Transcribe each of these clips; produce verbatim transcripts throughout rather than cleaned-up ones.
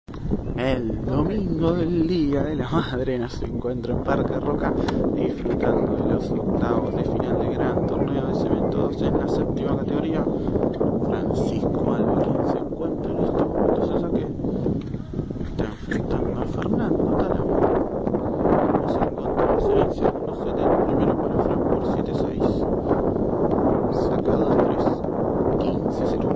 El domingo del Día de la Madre nos encuentra en Parque Roca disfrutando de los octavos de final del gran torneo de Cemento dos en la séptima categoría. Francisco Alvarín se encuentra en estos momentos en saque. Está enfrentando a Fernando Talamo. Nos encontramos en el segundo set, el primero para Fran por siete seis. Saca dos tres, quince cero.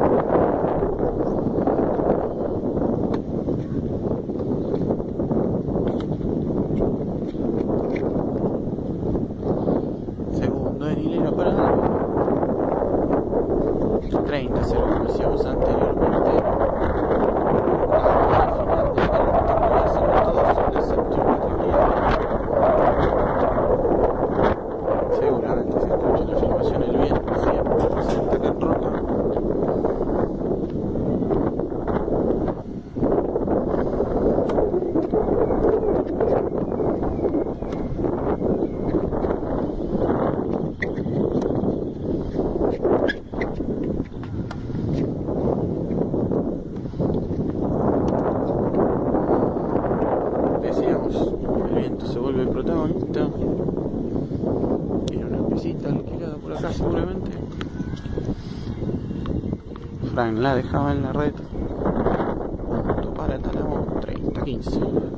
treinta cero, como decíamos anteriormente. Al final del torneo de Cemento dos en la séptima categoría. Seguramente se escucha en la filmación el viento, siempre presente acá en Roca. El viento se vuelve el protagonista. Tiene una pisita alquilada por acá seguramente. Frank la dejaba en la red. Punto para Talamo, treinta quince.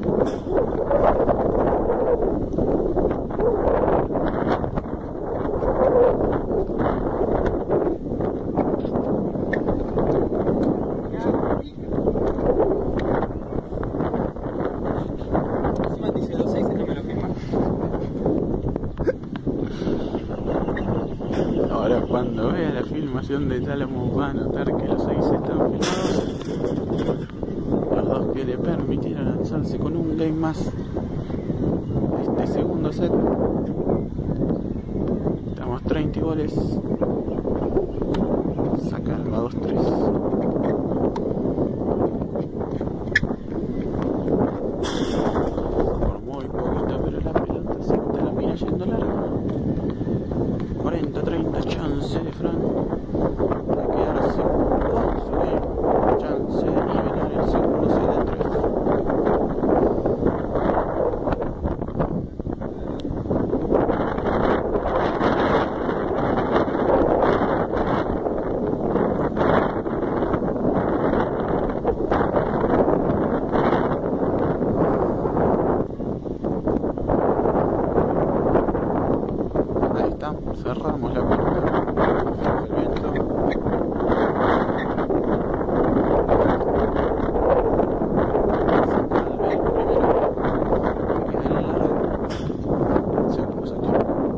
Ahora cuando vea la filmación de Talamo va a notar que los seis están filmados. Los dos que le permitieron lanzarse con un game más este segundo set. Estamos treinta iguales. Sacarlo a dos tres. Por muy poquito, pero la pelota se termina yendo larga. cuarenta treinta, chance de Fran de quedarse con su game, chance de nivelar el segundo set de tres. Ahí está, cerramos la puerta. El viento. Saca al B primero. Queda en la red. Segundo saque.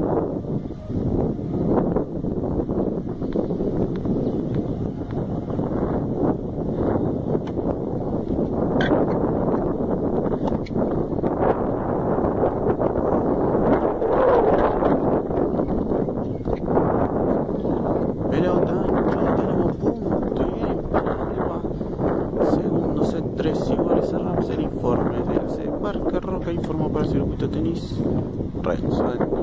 Pelota, Talamo, punto y game para Alba. Segundo set, tres iguales. Cerramos el informe de Parque Roca. Informó para el circuito tenis Renzo.